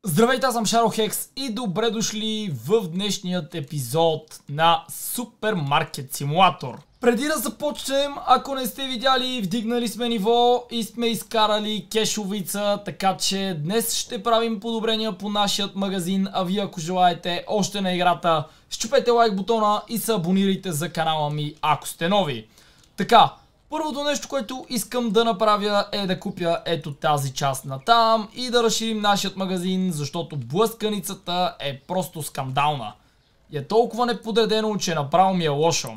Здравейте, аз съм Shadowhex и добре дошли в днешният епизод на Супермаркет Симулатор. Преди да започнем, ако не сте видяли, вдигнали сме ниво и сме изкарали кешовица, така че днес ще правим подобрения по нашият магазин, а вие ако желаете още на играта, счупете лайк бутона и се абонирайте за канала ми, ако сте нови. Така, първото нещо, което искам да направя е да купя ето тази част на там и да разширим нашият магазин, защото блъсканицата е просто скандална. И е толкова неподредено, че направо ми е лошо.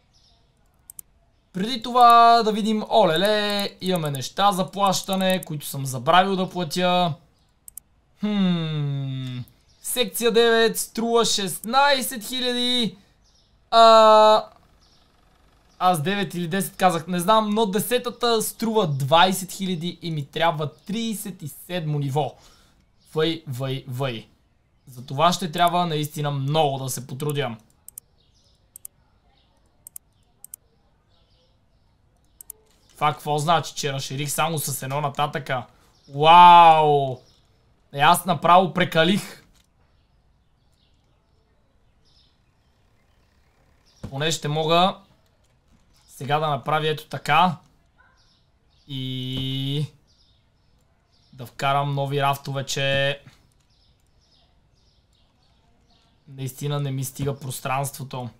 Преди това да видим, олеле, имаме неща за плащане, които съм забравил да платя. Секция 9 струва 16 000. Аз 9 или 10 казах, не знам, но 10-та струва 20 000 и ми трябва 37 ниво. Въй. За това ще трябва наистина много да се потрудя. Това какво значи, че разширих само с едно нататъка? Вау! Аз направо прекалих. Поне ще мога сега да направя ето така и да вкарам нови рафтове, че наистина не ми стига пространството.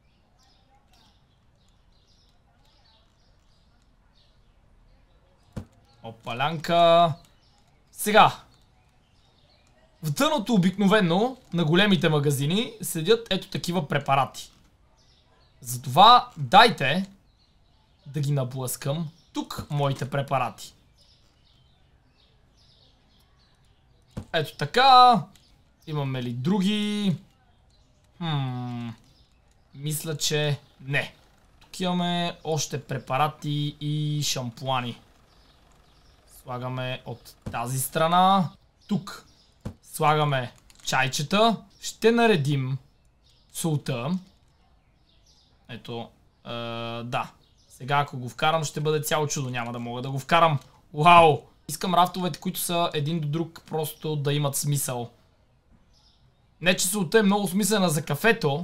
Опалянка. Сега, в дъното обикновено на големите магазини седят ето такива препарати. Затова дайте да ги наблъскам тук моите препарати. Ето така. Имаме ли други? Мисля, че не. Тук имаме още препарати и шампуани. Слагаме от тази страна. Тук слагаме чайчета. Ще наредим солта. Ето, да. Сега ако го вкарам ще бъде цяло чудо. Няма да мога да го вкарам. Вау! Искам рафтовете, които са един до друг, просто да имат смисъл. Не, че солта е много смислена за кафето,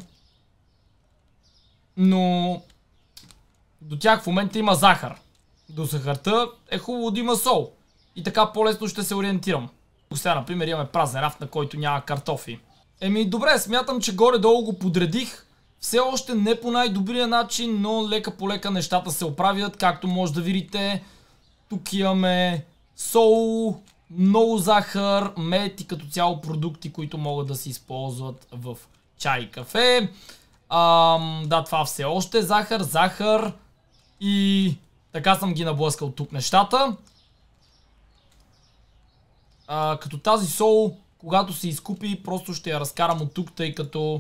но до тях в момента има захар. До захарта е хубаво да има сол. И така по-лесно ще се ориентирам. Сега, например, имаме празен рафт, на който няма картофи. Еми, добре, смятам, че горе-долу го подредих. Все още не по най-добрия начин, но лека по лека нещата се оправят, както може да видите. Тук имаме сол, много захар, мед и като цяло продукти, които могат да се използват в чай и кафе. Да, това все още е захар и така съм ги наблъскал тук нещата. Като тази сол, когато се изкупи, просто ще я разкарам от тук, тъй като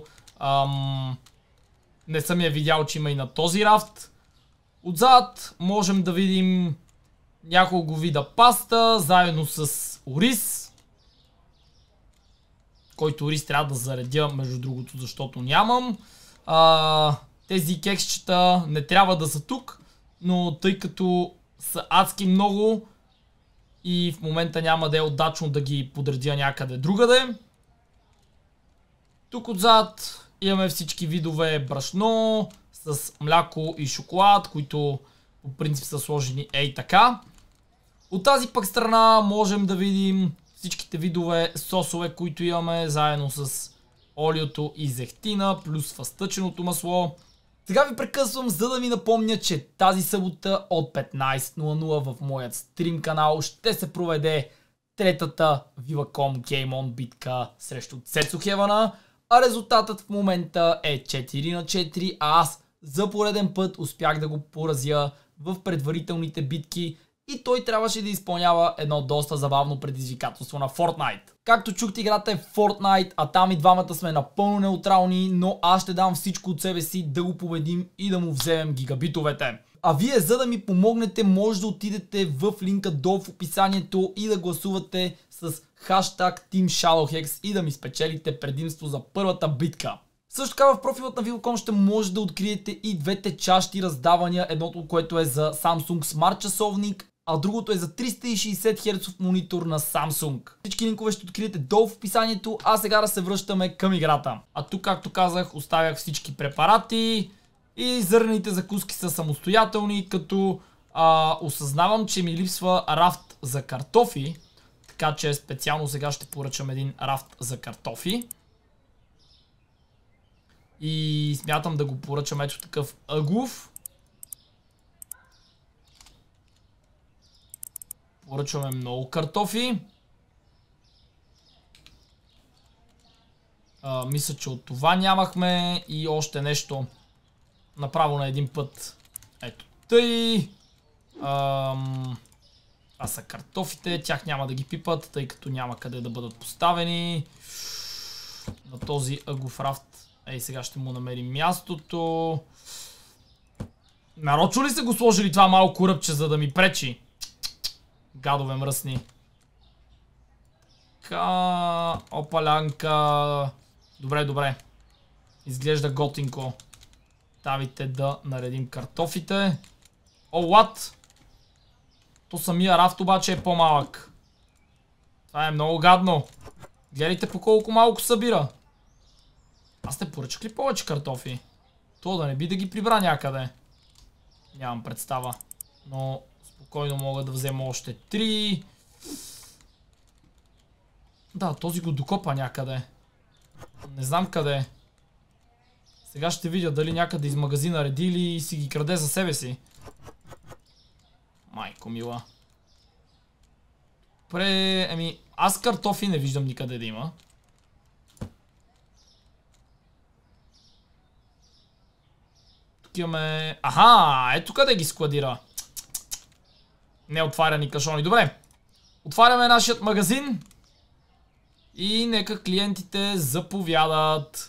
не съм я видял, че има и на този рафт. Отзад можем да видим няколко вида паста, заедно с ориз. Който ориз трябва да заредя, между другото, защото нямам. Тези кексчета не трябва да са тук, но тъй като са адски много и в момента няма да е удачно да ги подредя някъде другаде. Тук отзад имаме всички видове брашно с мляко и шоколад, които по принцип са сложени ей така. От тази пък страна можем да видим всичките видове сосове, които имаме, заедно с олиото и зехтина, плюс фъстъченото масло. Сега ви прекъсвам, за да ви напомня, че тази събота от 15:00 в моят стрим канал ще се проведе третата Viva.com Game On битка срещу Цецо Хевана. А резултатът в момента е 4/4, а аз за пореден път успях да го поразя в предварителните битки и той трябваше да изпълнява едно доста забавно предизвикателство на Fortnite. Както чухте, играта е Fortnite, а там и двамата сме напълно неутрални, но аз ще дам всичко от себе си да го победим и да му вземем гигабитовете. А вие, за да ми помогнете, може да отидете в линка долу в описанието и да гласувате с хаштаг TeamShadowhex и да ми спечелите предимство за първата битка. Също така в профилът на Viva.com ще може да откриете и двете чащи раздавания, едното което е за Samsung Smart часовник, а другото е за 360 Hz монитор на Samsung. Всички линкове ще откриете долу в описанието, а сега да се връщаме към играта. А тук, както казах, оставях всички препарати и зърнените закуски са самостоятелни, като осъзнавам, че ми липсва рафт за картофи, така че специално сега ще поръчам един рафт за картофи. И смятам да го поръчам ето такъв ъглов. Поръчваме много картофи. Мисля, че от това нямахме и още нещо направо на един път. Ето тъй. Това са картофите, тях няма да ги пипат, тъй като няма къде да бъдат поставени. На този ъглов рафт. Ей, сега ще му намерим мястото. Нарочно ли са го сложили това малко ръбче, за да ми пречи? Гадове мръсни. Така, опалянка. Добре, добре. Изглежда готинко. Давайте да наредим картофите. О, what? То самия рафт обаче е по-малък. Това е много гадно. Гледайте по колко малко събира. Аз те поръчах ли повече картофи? То да не би да ги прибра някъде. Нямам представа. Но спокойно мога да взема още 3. Да, този го докопа някъде. Не знам къде. Сега ще видя дали някъде из магазина реди или си ги краде за себе си. Майко мила. Добре, аз картофи не виждам никъде да има. Тук имаме... Аха, ето къде ги складира. Неотваряни кашони. Добре. Отваряме нашият магазин. И нека клиентите заповядат.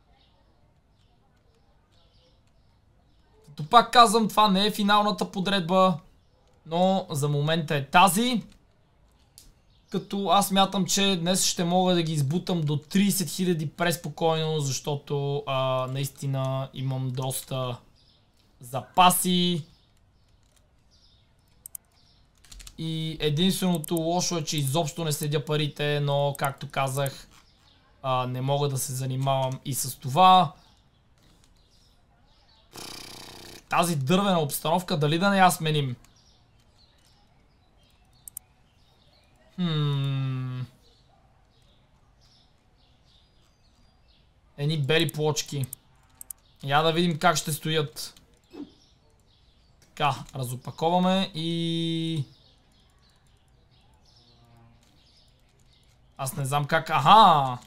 Като пак казвам, това не е финалната подредба. Но за момента е тази. Като аз мятам, че днес ще мога да ги избутам до 30 000 преспокойно, защото наистина имам доста запаси. И единственото лошо е, че изобщо не следя парите, но както казах, не мога да се занимавам и с това. Тази дървена обстановка, дали да не я сменим? Едни бели плочки. Я да видим как ще стоят. Така, разопаковаме и... Аз не знам как... Аха!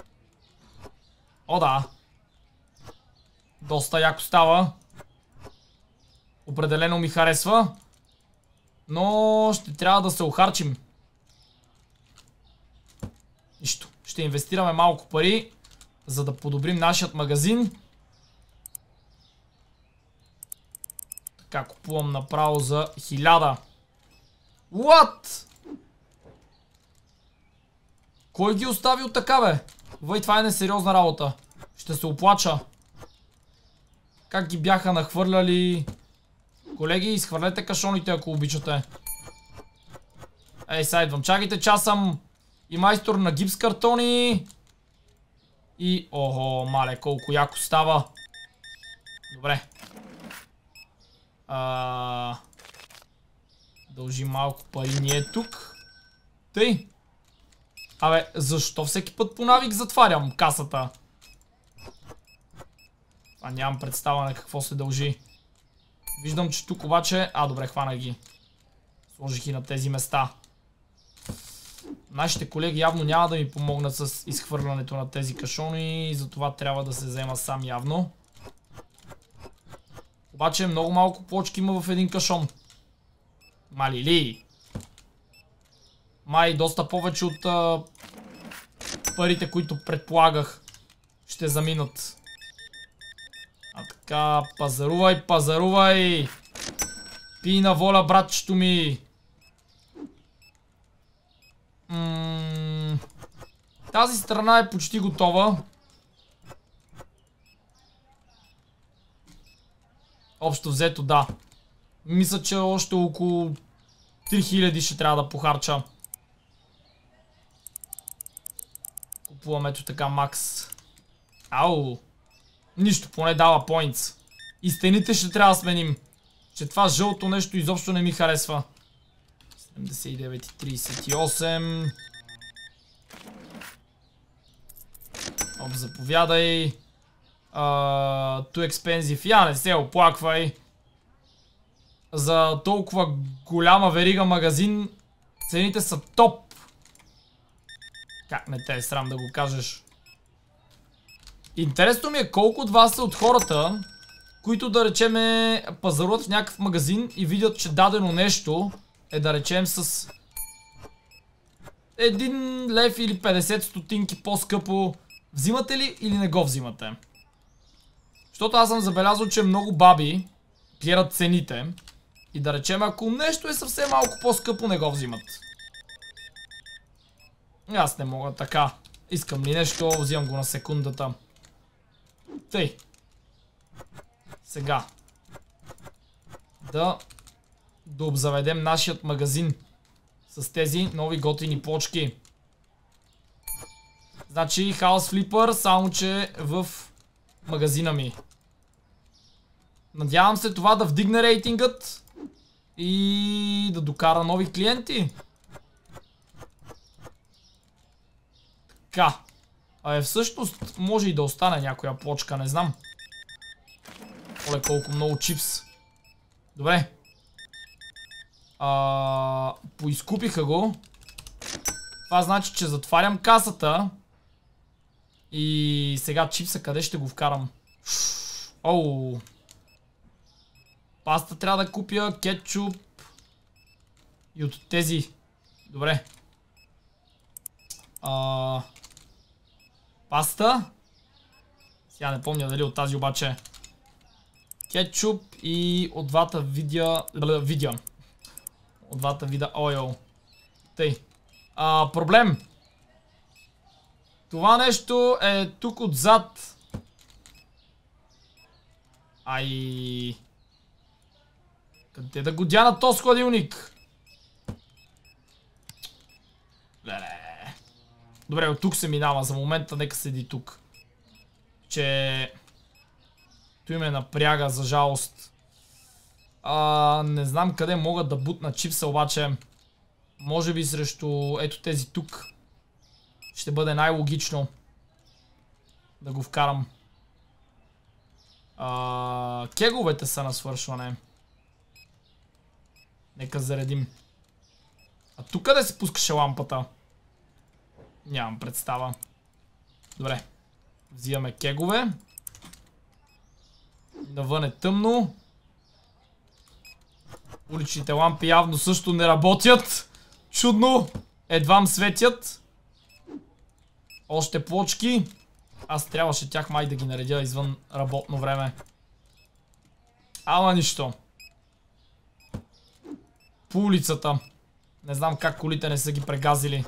О, да! Доста яко става. Определено ми харесва. Но ще трябва да се охарчим. Нищо. Ще инвестираме малко пари, за да подобрим нашият магазин. Така, купувам направо за 1000. What? Кой ги оставил така, бе? Въй, това е несериозна работа. Ще се оплача. Как ги бяха нахвърляли. Колеги, изхвърлете кашоните, ако обичате. Ей, сега идвам. Чакайте, че аз съм и майстор на гипс картони. И, охо, мале, колко яко става. Добре. Дължи малко пари ние тук. Тъй. Абе, защо всеки път по навик затварям касата? Нямам представа на какво се дължи. Виждам, че тук обаче... добре, хванах ги. Сложих и на тези места. Нашите колеги явно няма да ми помогнат с изхвърлянето на тези кашони и затова трябва да се взема сам явно. Обаче много малко плочки има в един кашон. Малили. Май доста повече от парите, които предполагах, ще заминат. Така, пазарувай, пазарувай. Пи на воля, братчето ми. Тази страна е почти готова. Общо взето, да. Мисля, че още около 3000 ще трябва да похарча. Купуваме ето така макс. Ау! Нищо, поне дава поинтс. И стените ще трябва да сменим. Че това жълто нещо изобщо не ми харесва. 79,38. Оп, заповядай. Too expensive. Я не се оплаквай. За толкова голяма верига магазин цените са топ. Как не те е срам да го кажеш? Интересно ми е колко от вас са от хората, които да речеме пазаруват в някакъв магазин и видят, че дадено нещо е да речем с 1 лев или 50 стотинки по-скъпо. Взимате ли или не го взимате? Защото аз съм забелязал, че много баби гледат цените и да речем, ако нещо е съвсем малко по-скъпо, не го взимат. Аз не мога така. Искам ли нещо, взимам го на секундата. Тъй. Сега. Да обзаведем нашият магазин с тези нови готини плочки. Значи House Flipper, само че в магазина ми. Надявам се това да вдигне рейтингът и да докара нови клиенти. Така. Всъщност може и да остане някоя плочка, не знам. Оле, колко много чипс. Добре. Поизкупиха го. Това значи, че затварям касата. И сега чипса къде ще го вкарам? Оу. Паста трябва да купя, кетчуп. И от тези. Добре. Паста. Сега не помня дали от тази обаче. Кетчуп и от двата вида. От двата вида ойл. Тъй. Проблем. Това нещо е тук отзад. Ай. Къде да го дя на този хладилник? Леле. Добре, от тук се минава. За момента нека седи тук. Че... Той ме напряга, за жалост. Не знам къде мога да бутна чипса, обаче. Може би срещу ето тези тук. Ще бъде най-логично да го вкарам. Кеговете са на свършване. Нека заредим. А тук къде се пускаше лампата? Нямам представа. Добре. Взимаме кегове. Навън е тъмно. Уличните лампи явно също не работят. Чудно. Едвам светят. Още плочки. Аз трябваше тях май да ги наредя извън работно време. Ама нищо. По улицата. Не знам как колите не са ги прегазили.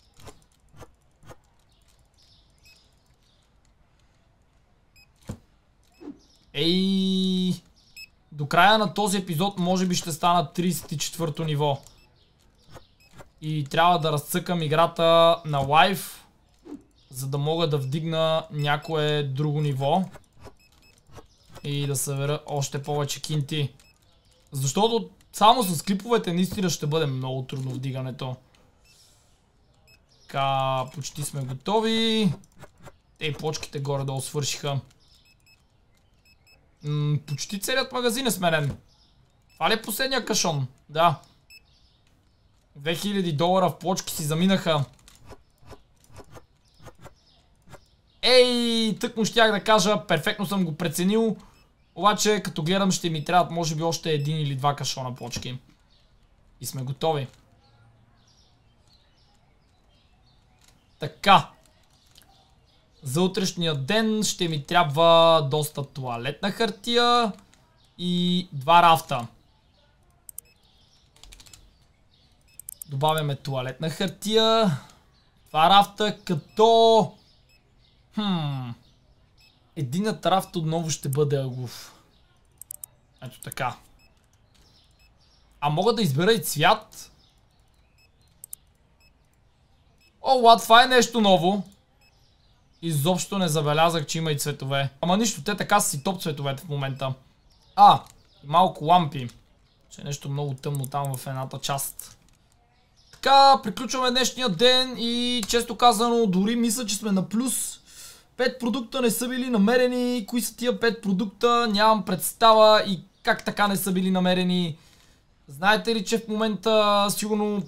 Ей! До края на този епизод може би ще стана 34-то ниво. И трябва да разцъкам играта на лайв, за да мога да вдигна някое друго ниво. И да събера още повече кинти. Защото само с клиповете наистина ще бъде много трудно вдигането. Така, почти сме готови. Плочките горе-долу свършиха. Почти целият магазин е сменен. Това ли е последния кашон? Да. $2000 в плочки си заминаха. Ей, тъкмо щях да кажа, перфектно съм го преценил. Обаче, като гледам, ще ми трябват може би още 1 или 2 кашона плочки. И сме готови. Така. За утрешния ден ще ми трябва доста тоалетна хартия и 2 рафта. Добавяме тоалетна хартия, 2 рафта, като... Единът рафт отново ще бъде агов. Ето така. А мога да избера и цвят. О, what, това е нещо ново. Изобщо не забелязах, че има и цветове. Ама нищо, те така са си топ цветовете в момента. Малко лампи. Че е нещо много тъмно там в едната част. Така, приключваме днешния ден и често казано, дори мисля, че сме на плюс. 5 продукта не са били намерени. Кои са тия 5 продукта? Нямам представа и как така не са били намерени. Знаете ли, че в момента сигурно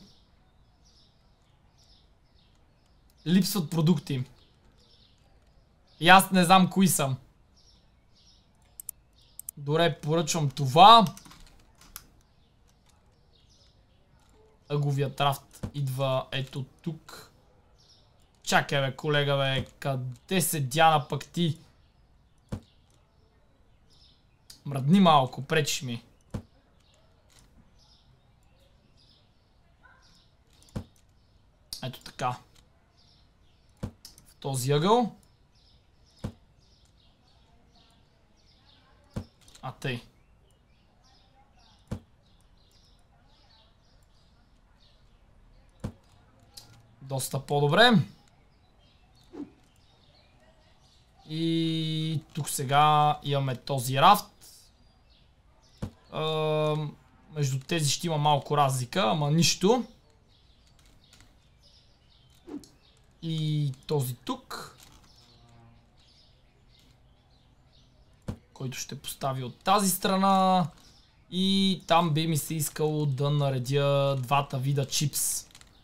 липсват продукти? И аз не знам кои са. Добре, поръчвам това. Ъговият рафт идва ето тук. Чакай бе, колега бе, къде се дяна пък ти? Мръдни малко, пречиш ми. Ето така. В този ъгъл. Тъй. Доста по-добре. И тук сега имаме този рафт. Между тези ще има малко разлика, ама нищо. И този тук, който ще постави от тази страна. И там би ми се искало да наредя двата вида чипс.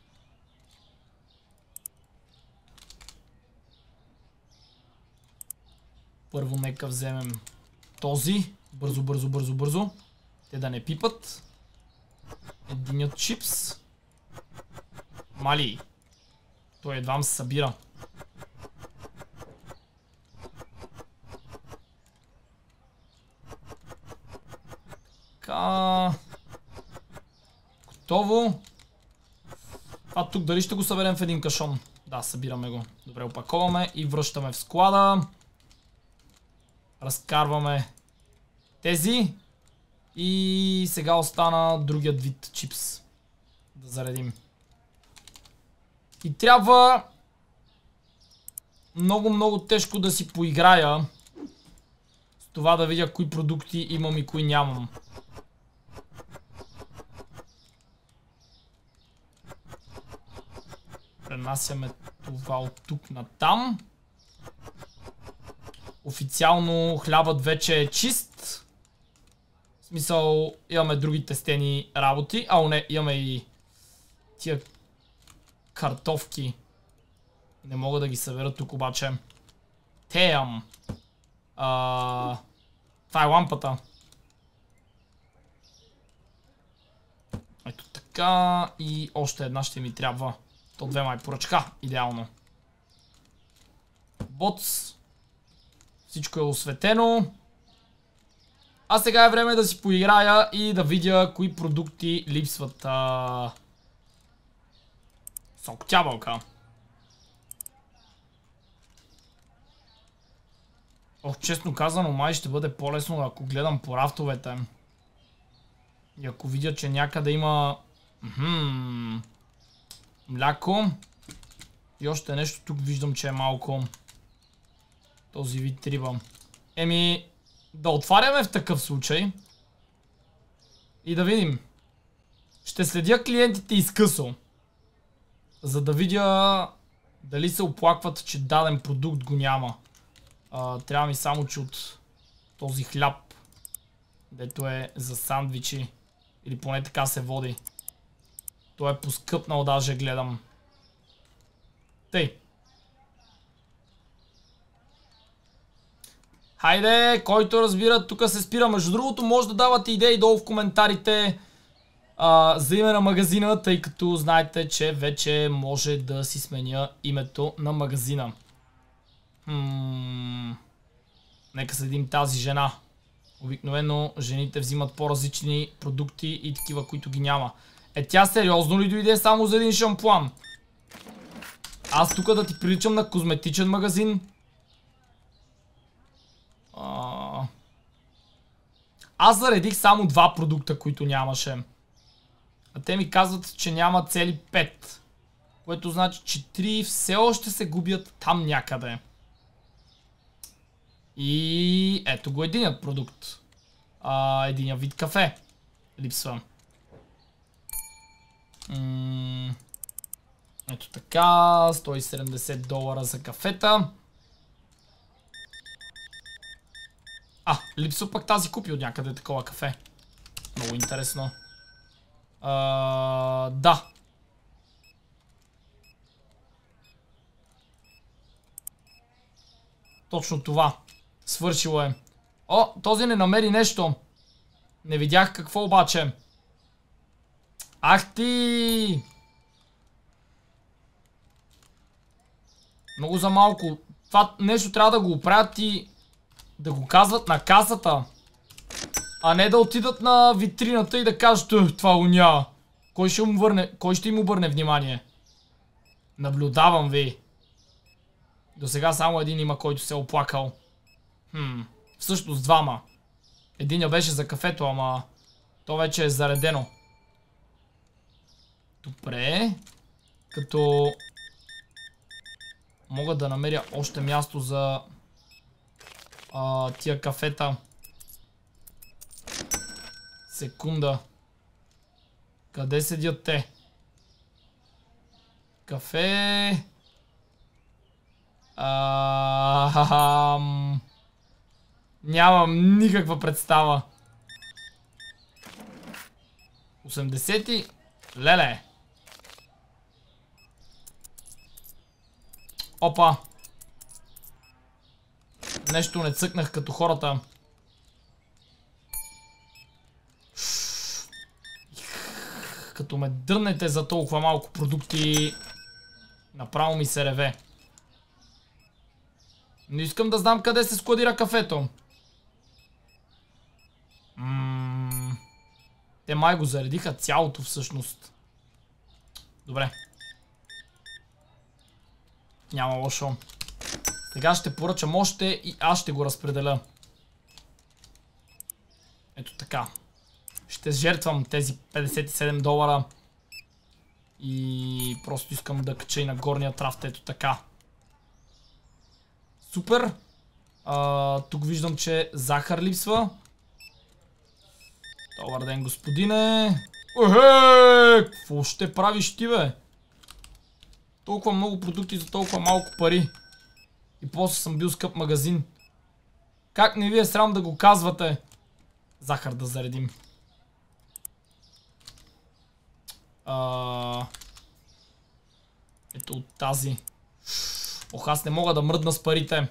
Първо нека вземем този. Бързо. Те да не пипат. Единият чипс. Мали. Той едвам се събира. Така. Готово. Това тук дали ще го съберем в един кашон? Да, събираме го. Добре, опаковаме и връщаме в склада. Разкарваме тези. И сега остана другият вид чипс. Да заредим. И трябва много тежко да си поиграя с това да видя кои продукти имам и кои нямам. Пренасяме това от тук на там. Официално хлябът вече е чист. В смисъл, имаме други тестени работи. Не, имаме и тия картофки. Не мога да ги събера тук обаче. Това е лампата. Ето така. И още една ще ми трябва. То две май поръчка. Идеално. Боц. Всичко е осветено. А сега е време да си поиграя и да видя кои продукти липсват. Сок тябълка. Честно казано, май ще бъде по-лесно, ако гледам по рафтовете. И ако видя, че някъде има мляко. И още нещо тук виждам, че е малко този вид риба. Да отваряме в такъв случай. И да видим. Ще следя клиентите изкъсо. За да видя дали се оплакват, че даден продукт го няма. Трябва ми само, че от този хляб, дето е за сандвичи, или поне така се води. Той е поскъпнал, даже гледам. Тъй. Хайде, който разбира, тук се спира. Между другото, може да давате идеи долу в коментарите за име на магазина, тъй като знаете, че вече може да си сменя името на магазина. Нека следим тази жена. Обикновено жените взимат по-различни продукти и такива, които ги няма. Тя сериозно ли дойде само за един шампуан? Аз тук да ти приличам на козметичен магазин? Аз заредих само два продукта, които нямаше. А те ми казват, че няма цели 5. Което значи, че 3 все още се губят там някъде. И ето го единият продукт. Единият вид кафе. Липсва. Ето така. $170 за кафета. Липсва пък тази купи от някъде такова кафе. Много интересно. Да. Точно това. Свършило е. Този не намери нещо. Не видях какво обаче. Ах ти! Много за малко. Това нещо трябва да го оправят и да го казват на касата. А не да отидат на витрината и да кажат, това уня. Кой ще им обърне внимание? Наблюдавам ви. До сега само един има, който се е оплакал. Всъщност двама. Единия беше за кафето, ама то вече е заредено. Добре. Като мога да намеря още място за тия кафета. Секунда. Къде седят те? Кафе. Нямам никаква представа. 80. Леле. Опа. Нещо не цъкнах като хората. Като ме дърнете за толкова малко продукти, направо ми се реве. Не искам да знам къде се складира кафето. Те май го заредиха цялото всъщност. Добре. Няма лошо. Сега ще поръчам още и аз ще го разпределя. Ето така. Ще жертвам тези $57. И просто искам да кача и на горния трафт. Ето така. Супер. Тук виждам, че захар липсва. Добър ден, господине. Какво ще правиш ти, бе? Толкова много продукти за толкова малко пари. И после съм бил скъп магазин. Как не ви е срам да го казвате? Захар да заредим. Ето от тази. Аз не мога да мръдна с парите.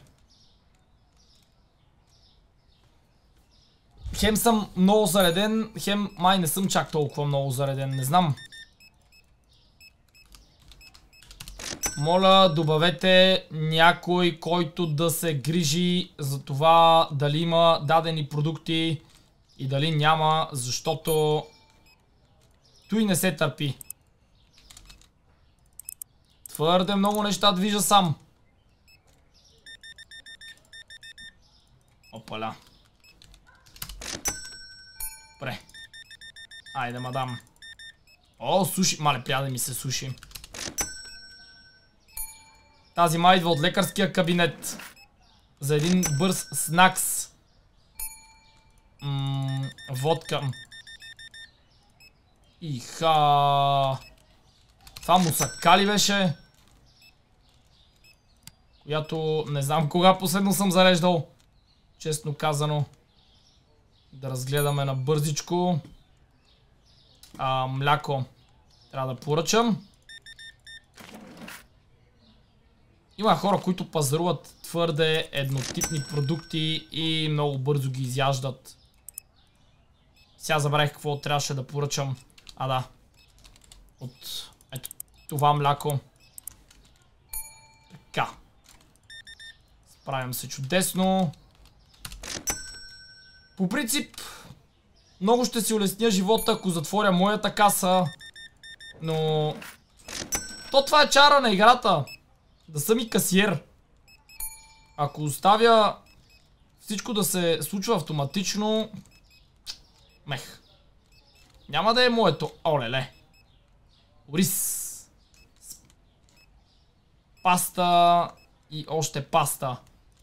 Хем съм много зареден, хем май не съм чак толкова много зареден, не знам. Моля, добавете някой, който да се грижи за това дали има дадени продукти и дали няма, защото той не се търпи. Твърде много неща движа сам. Опаля. Добре. Айде, мадам. Суши. Мале, пряда ми се суши. Тази май идва от лекарския кабинет. За един бърз снакс. Водка. Иха. Това мусака ли беше? Която не знам кога последно съм зареждал. Честно казано. Да разгледаме на бързичко. Мляко. Трябва да поръчам. Има хора, които пазаруват твърде еднотипни продукти и много бързо ги изяждат. Сега забравих какво трябваше да поръчам. Да. От ето това мляко. Така. Справям се чудесно. По принцип, много ще си улесня живота, ако затворя моята каса. Но това е чара на играта. Да съм и касиер. Ако оставя всичко да се случва автоматично, мех. Няма да е моето. Олеле. Ориз. Паста и още паста.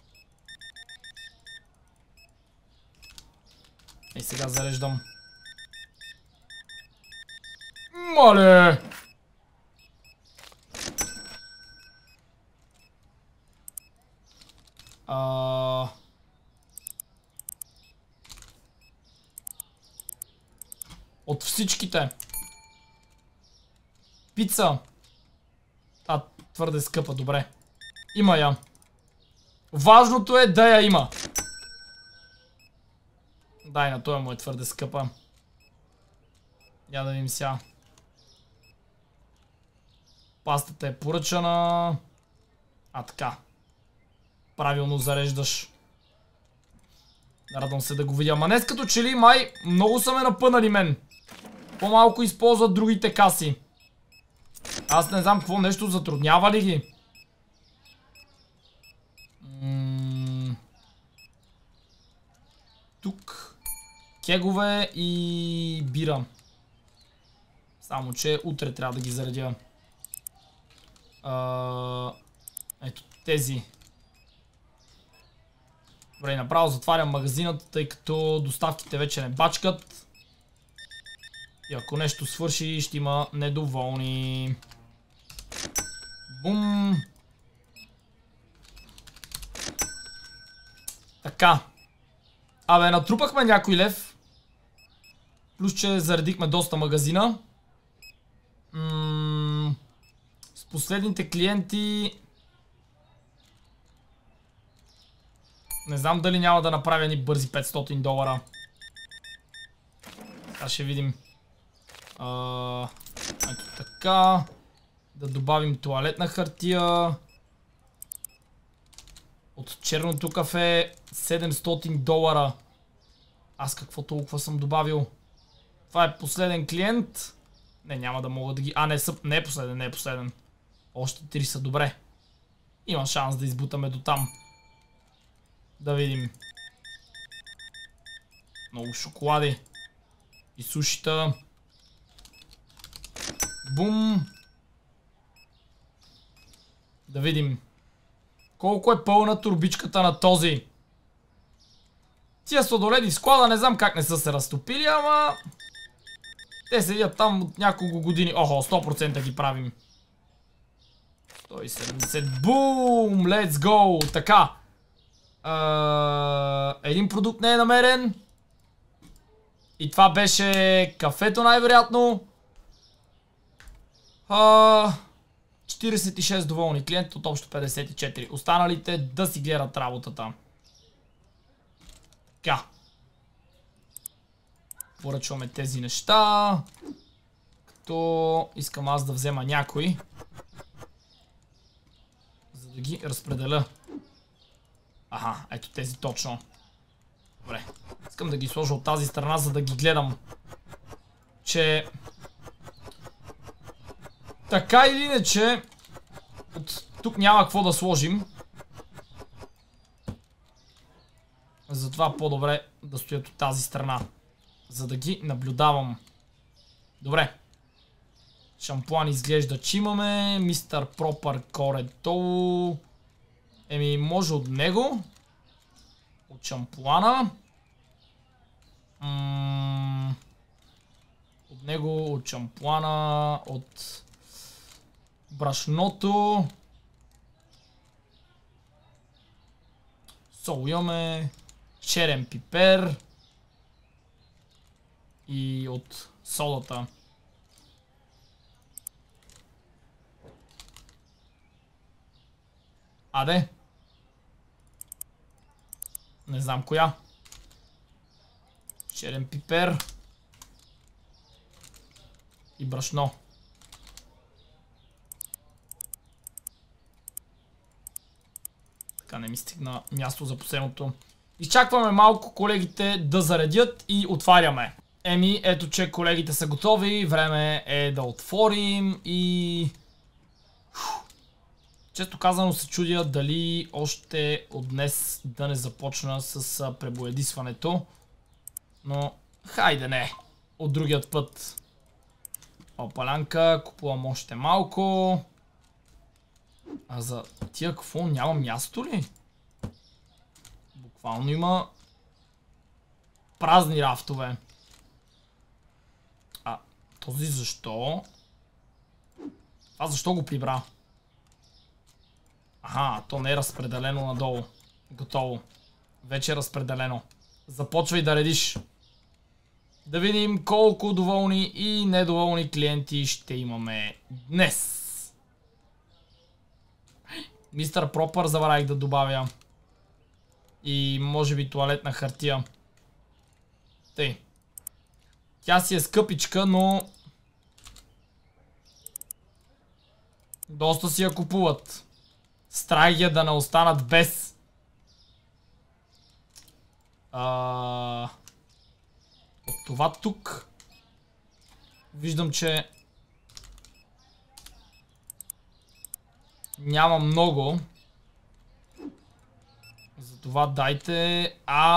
И сега зареждам. Мале! От всичките. Пица. Твърде скъпа, добре. Има я. Важното е да я има. Дай, на това му е твърде скъпа. Я да видим сега. Пастата е поръчана. Така. Правилно зареждаш. Радвам се да го видя. Ама днес като че ли май много са ме напънали мен. По-малко използват другите каси. Аз не знам какво, нещо затруднява ли ги? Тук кегове и бира. Само че утре трябва да ги заредя. Ето тези. Добре, направо затварям магазинът, тъй като доставките вече не бачкат. И ако нещо свърши, ще има недоволни. Бум! Така. Абе, натрупахме някой лев. Плюс, че заредихме доста магазина. С последните клиенти... Не знам дали няма да направя ни бързи $500. Сега ще видим. Ето така. Да добавим тоалетна хартия. От черното кафе $700. Аз какво толкова съм добавил? Това е последен клиент. Не, няма да мога да ги... не е последен, не е последен. Още 3 са, добре. Има шанс да избутаме до там. Да видим. Много шоколади. И сушита. Бум. Да видим. Колко е пълна турбичката на този. Тия сладоледи в склада не знам как не са се разтопили, ама... Те седят там от няколко години. Охо, 100% ги правим. 170. Бум! Let's go! Така. Един продукт не е намерен. И това беше кафето най-вероятно. 46 доволни клиенти от общо 54. Останалите да си гледат работата. Така. Поръчваме тези неща. Като искам аз да взема някой. За да ги разпределя. Аха, ето тези точно. Добре. Искам да ги сложа от тази страна, за да ги гледам. Че... Така или иначе... От тук няма какво да сложим. Затова по-добре да стоят от тази страна. За да ги наблюдавам. Добре. Шампуан изглежда, че имаме. Мистер Пропър Коредо. Еми, може от него. От шампуана. От него, от шампуана, от брашното. Сол имаме. Черен пипер. И от содата. Аде. Не знам коя. Черен пипер. И брашно. Така, не ми стигна място за последното. Изчакваме малко колегите да заредят и отваряме. Еми, ето че колегите са готови. Време е да отворим и... Често казано се чудя дали още от днес да не започна с пребоядисването. Но хайде не. от другият път. Палянка, купувам още малко. А за тия какво? Няма място ли? Буквално има празни рафтове. А този защо? Това защо го прибра? Аха, то не е разпределено надолу. Готово. Вече е разпределено. Започвай да редиш. Да видим колко доволни и недоволни клиенти ще имаме днес. Мистер Пропър забравих да добавя. И може би туалетна хартия. Тъй. Тя си е скъпичка, но доста си я купуват. Страх е да не останат без. От това тук виждам, че няма много. Затова дайте...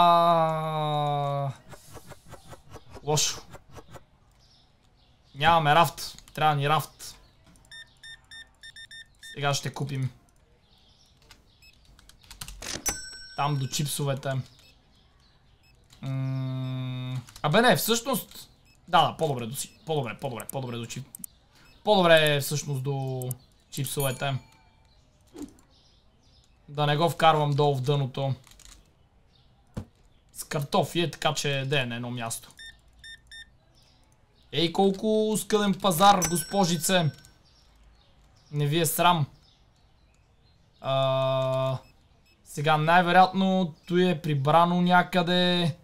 Лошо. Нямаме рафт. Трябва ни рафт. Сега ще купим. Там до чипсовете. Абе не, всъщност... Да, по-добре до си. По-добре до чип. По-добре всъщност до чипсовете. Да не го вкарвам долу в дъното. С картофи е така, че да е на едно място. Ей, колко скъден пазар, госпожице. Не ви е срам. Сега най-вероятно той е прибрано някъде.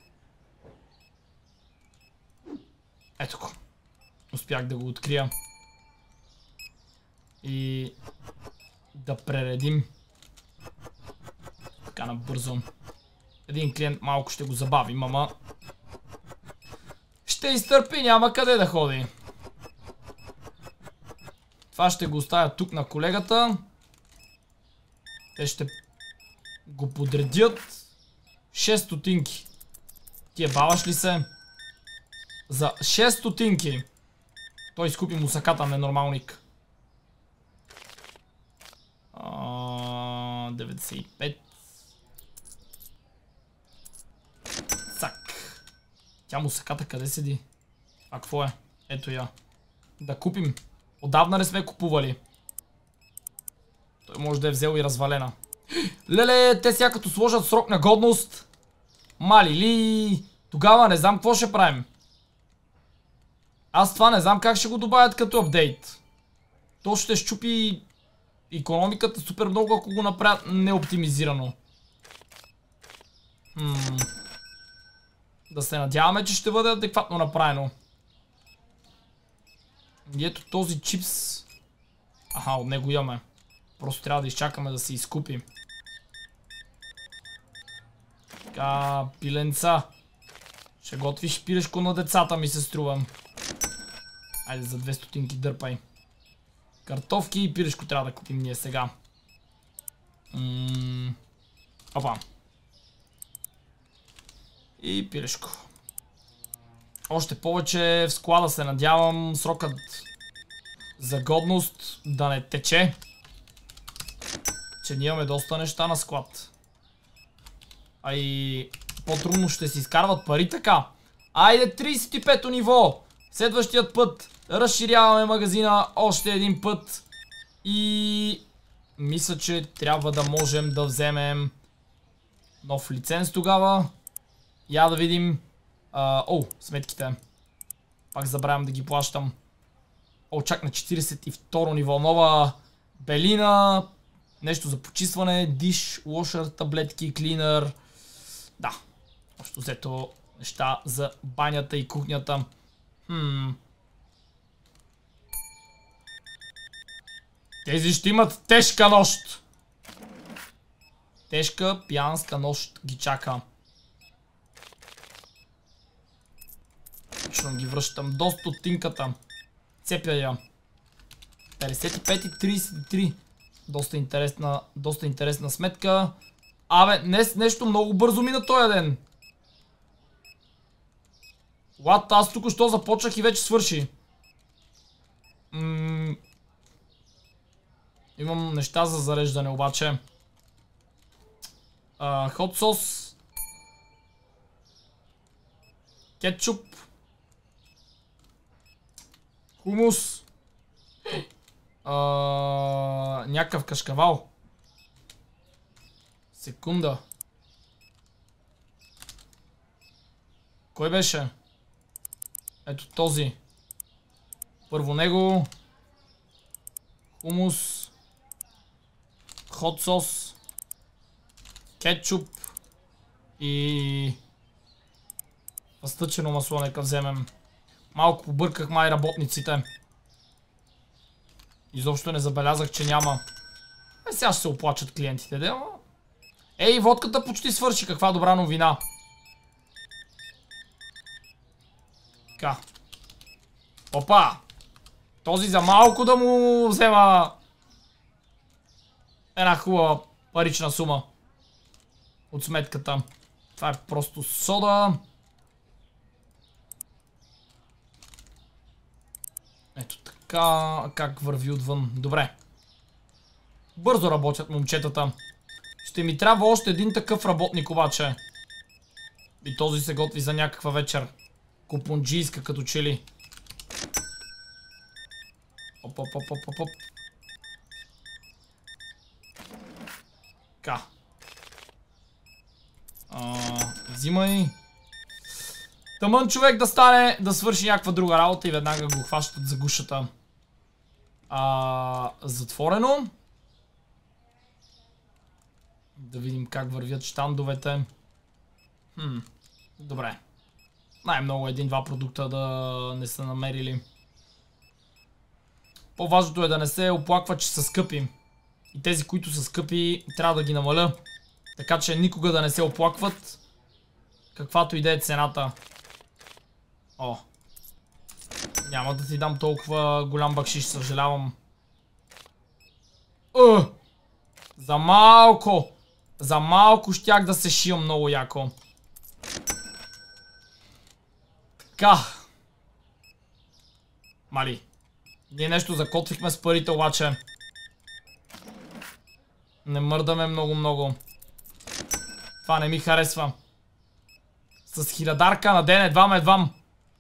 Ето го. Успях да го открия. И да прередим. Така набързо. Един клиент малко ще го забавим, ама ще изтърпи, няма къде да ходи. Това ще го оставя тук на колегата. Те ще го подредят. 6 стотинки. Ти баваш ли се? За 6 стотинки. Той изкупи мусаката, ненормалник. 95. Цак. Тя мусаката къде седи? А какво е? Ето я. Да купим. Отдавна не сме купували. Той може да е взел и развалена. Леле, те сега като сложат срок на годност. Мали ли? Тогава не знам какво ще правим. Аз това не знам как ще го добавят като апдейт. То ще щупи икономиката супер много, ако го направят неоптимизирано. Да се надяваме, че ще бъде адекватно направено. И ето този чипс. Аха, от него имаме. Просто трябва да изчакаме да се изкупи. Така, пиленца. Ще готвиш пилешко на децата, ми се струва. Айде за 2 стотинки дърпай. Картофки и пилешко трябва да купим ние сега. Опа. И пилешко. Още повече в склада се надявам срокът за годност да не тече. Че ние имаме доста неща на склад. А и по-трудно ще си изкарват пари така. Айде 35-то ниво. Следващият път разширяваме магазина още един път. И мисля, че трябва да можем да вземем нов лиценз тогава. Я да видим. Сметките. Пак забравям да ги плащам. Чак на 42 ниво. Нова белина. Нещо за почистване. Диш, лошър, таблетки, клинър. Да. Общо взето неща за банята и кухнята. Тези ще имат тежка нощ. Тежка пиянска нощ ги чака. Точно ги връщам до стотинката. Цепя я. 55 и 33. Доста интересна сметка. Абе, днес нещо много бързо мина този ден. What? Аз тук що започнах и вече свърши. Имам неща за зареждане обаче. Хот сос. Кетчуп. Хумус. Някакъв кашкавал. Секунда. Кой беше? Ето този. Първо него. Хумус. Хот сос. Кетчуп. И... Въстъчено масло нека вземем. Малко побърках май работниците. Изобщо не забелязах, че няма. Сега ще се оплачат клиентите, да? Ей, водката почти свърши. Каква добра новина. Така. Опа! Този за малко да му взема една хубава парична сума от сметката. Това е просто сода. Ето така. Как върви отвън. Добре. Бързо работят момчетата. Ще ми трябва още един такъв работник обаче. И този се готви за някаква вечер. Купунджийска като че ли. Оп, оп, оп, оп, оп. Така. Взимай. Тъмън човек да стане, да свърши някаква друга работа и веднага го хващат за гушата. Затворено. Да видим как вървят щандовете. Добре. Най-много един-два продукта да не са намерили. По-важното е да не се оплаква, че са скъпи. И тези, които са скъпи, трябва да ги намаля. Така че никога да не се оплакват. Каквато и да е цената. О. Няма да ти дам толкова голям бакшиш, съжалявам. За малко. За малко щях да се шия много яко. Така. Мали. Ние нещо закотвихме с парите, обаче. Не мърдаме много. Това не ми харесва. С 1000 на ден едвам.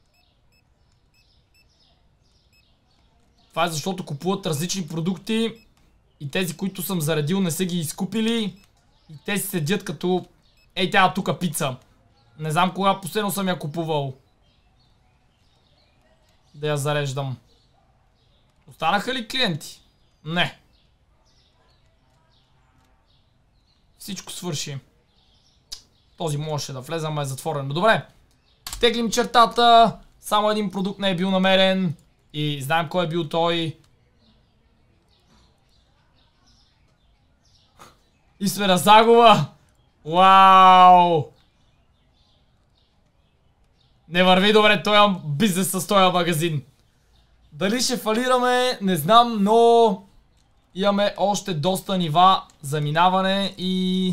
Това е защото купуват различни продукти и тези, които съм заредил, не са ги изкупили и те си седят като ей тя тука пица. Не знам кога последно съм я купувал. Да я зареждам. Останаха ли клиенти? Не. Всичко свърши. Този можеше да влезе, ама е затворено. Добре. Теглим чертата. Само един продукт не е бил намерен. И знаем кой е бил той. И сме на загуба. Вау! Не върви добре този бизнес с този магазин. Дали ще фалираме, не знам, но имаме още доста нива за минаване и...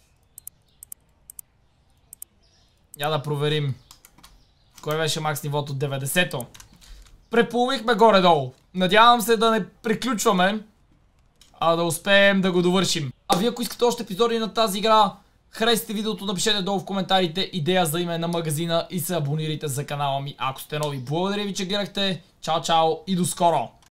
Я да проверим. Кой беше макс нивото? 90-то. Преполовихме горе-долу. Надявам се да не приключваме, а да успеем да го довършим. А вие, ако искате още епизоди на тази игра, харесайте видеото, напишете долу в коментарите идея за име на магазина и се абонирайте за канала ми, ако сте нови. Благодаря ви, че гледахте. Чао, чао и до скоро!